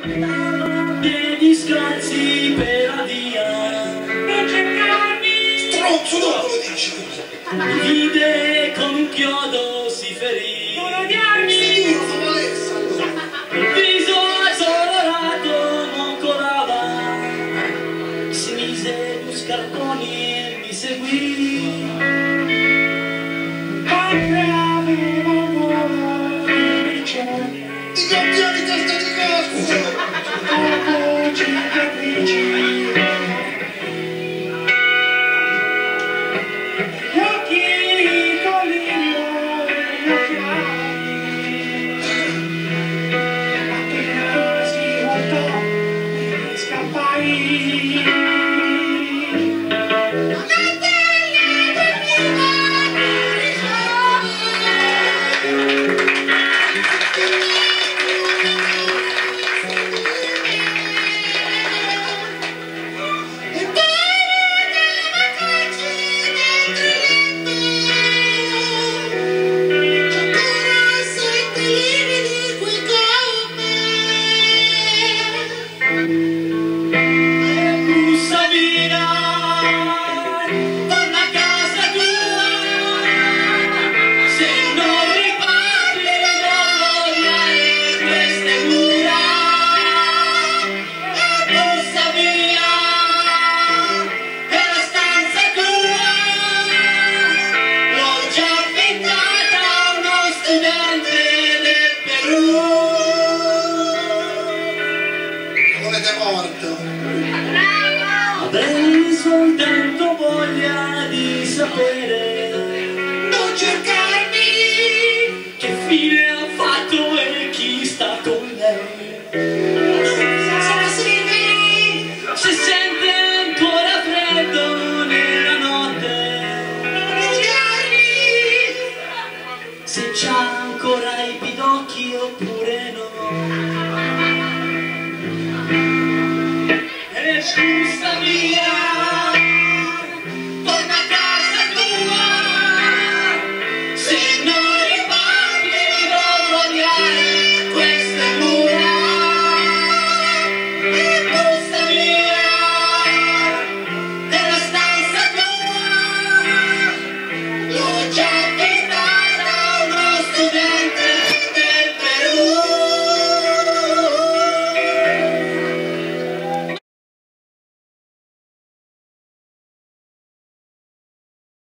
Piedi scalzi per la via, Stronzo, dopo lo dici! vide con un chiodo si ferì, Sicuro, fa malezza allora! il viso azzolorato non colava, si mise gli scarponi e mi seguì. I campioni testa di cazzo!